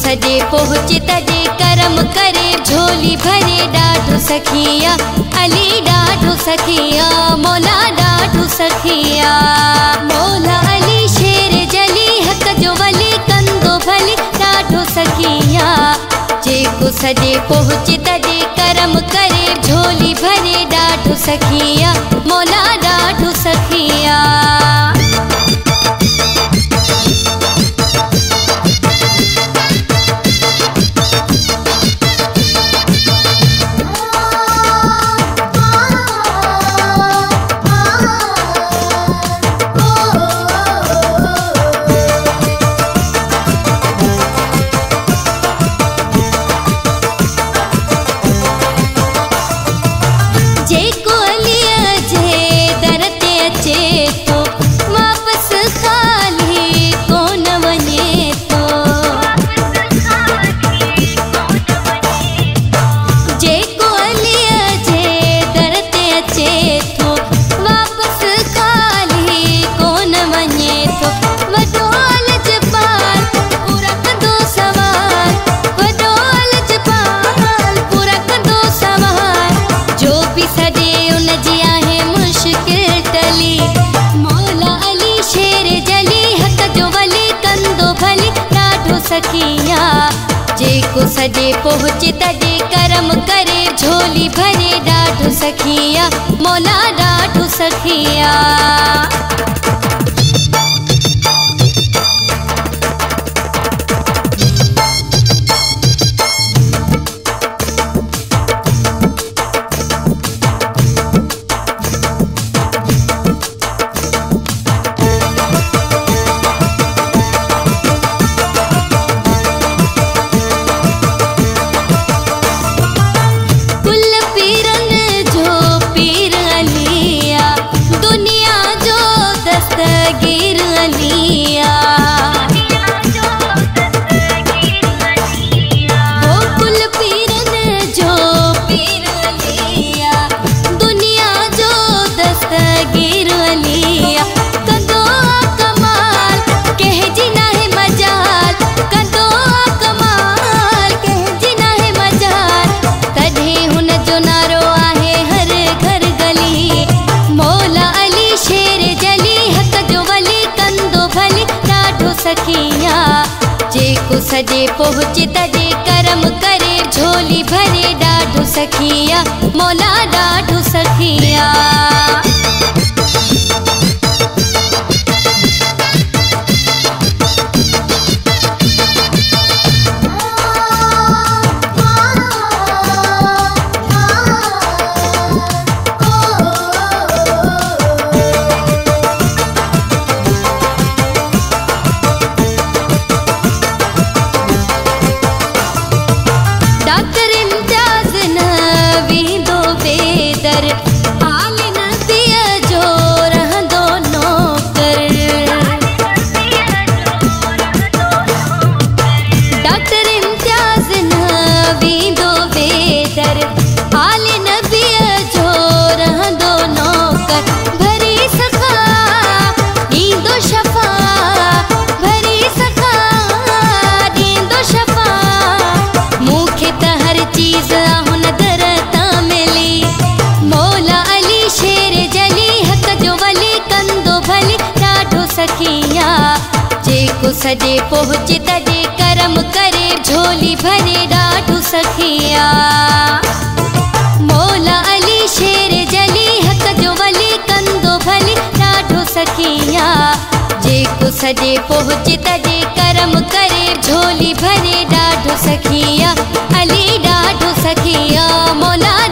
सजे पहुँचे तजे करम करे झोली भरे डाढो सखिया अली डाढो सखिया मौला डाढो सखिया मौला अली शेर जली हक जो वली कंदो भली डाढो सखिया जेको सजे पहुँचे तजे करम करे झोली भरे डाढो सखिया मौला डाढो सखिया। सखिया जेको सजे पहुँचे तजे करम करे झोली भरे डाढो सखिया मौला डाढो सखिया। सखिया जेको सजे पहुँचे तजे करम करे झोली भरे डाढो सखिया मौला डाढो सखिया। जेको सजे पहुँचे तजे करम करे झोली भरे डाढो सखिया मौला अली शेर जली हक जो वली कंदो भली डाढो सखिया जेको सजे पहुँचे तजे करम करे झोली भरे डाढो सखिया अली डाढो सखिया मौला